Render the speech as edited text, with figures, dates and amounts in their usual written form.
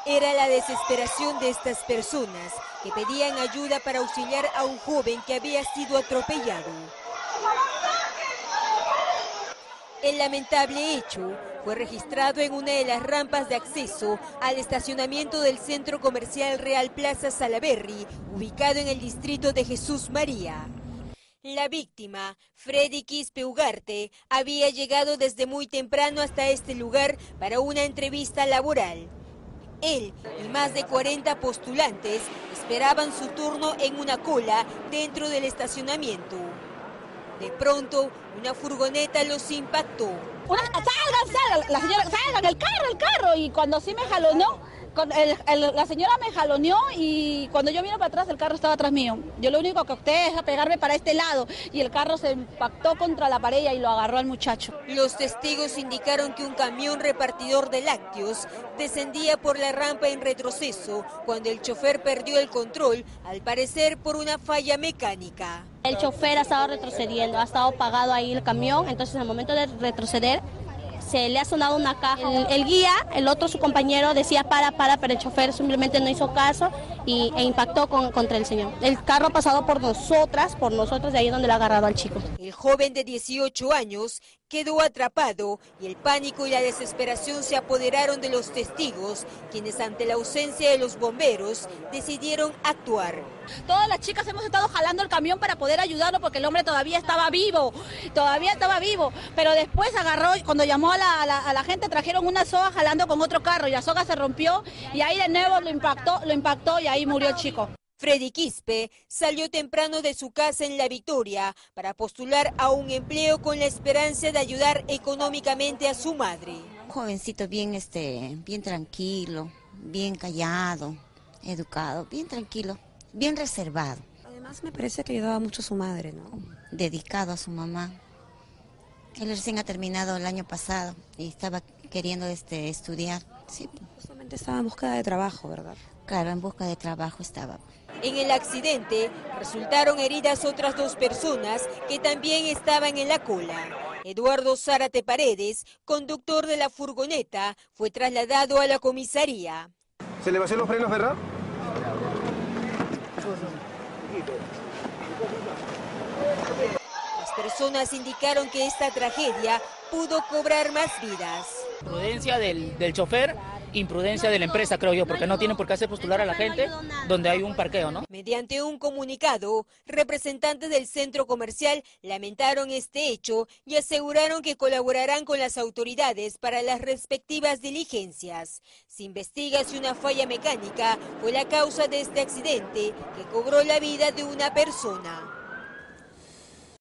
Era la desesperación de estas personas que pedían ayuda para auxiliar a un joven que había sido atropellado. El lamentable hecho fue registrado en una de las rampas de acceso al estacionamiento del Centro Comercial Real Plaza Salaberry, ubicado en el distrito de Jesús María. La víctima, Freddy Quispe Ugarte, había llegado desde muy temprano hasta este lugar para una entrevista laboral. Él y más de 40 postulantes esperaban su turno en una cola dentro del estacionamiento. De pronto, una furgoneta los impactó. Salgan, la señora, salgan, el carro, y cuando sí me jaloneó, la señora me jaloneó y cuando yo miro para atrás el carro estaba atrás mío. Yo lo único que opté es a pegarme para este lado y el carro se impactó contra la pared y lo agarró al muchacho. Los testigos indicaron que un camión repartidor de lácteos descendía por la rampa en retroceso cuando el chofer perdió el control, al parecer por una falla mecánica. El chofer ha estado retrocediendo, ha estado apagado ahí el camión, entonces en el momento de retroceder se le ha sonado una caja. El guía, el otro, su compañero, decía para, pero el chofer simplemente no hizo caso e impactó contra el señor. El carro ha pasado por nosotros, de ahí donde le ha agarrado al chico. El joven de 18 años quedó atrapado y el pánico y la desesperación se apoderaron de los testigos, quienes ante la ausencia de los bomberos decidieron actuar. Todas las chicas hemos estado jalando el camión para poder ayudarlo porque el hombre todavía estaba vivo, pero después agarró, cuando llamó a la gente trajeron una soga jalando con otro carro y la soga se rompió y ahí de nuevo lo impactó y ahí murió el chico. Freddy Quispe salió temprano de su casa en La Victoria para postular a un empleo con la esperanza de ayudar económicamente a su madre. Un jovencito bien tranquilo, bien callado, educado, bien tranquilo, bien reservado. Además me parece que ayudaba mucho a su madre, ¿no? Dedicado a su mamá. Él recién ha terminado el año pasado y estaba queriendo estudiar. Sí. Justamente estaba en búsqueda de trabajo, ¿verdad? Claro, en busca de trabajo estaba. En el accidente resultaron heridas otras 2 personas que también estaban en la cola. Eduardo Zárate Paredes, conductor de la furgoneta, fue trasladado a la comisaría. ¿Se le vació los frenos, verdad? Las personas indicaron que esta tragedia pudo cobrar más vidas. Prudencia del chofer, imprudencia de la empresa, creo yo, porque no tienen por qué hacer postular a la gente donde hay un parqueo, ¿no? Mediante un comunicado, representantes del centro comercial lamentaron este hecho y aseguraron que colaborarán con las autoridades para las respectivas diligencias. Se investiga si una falla mecánica fue la causa de este accidente que cobró la vida de una persona.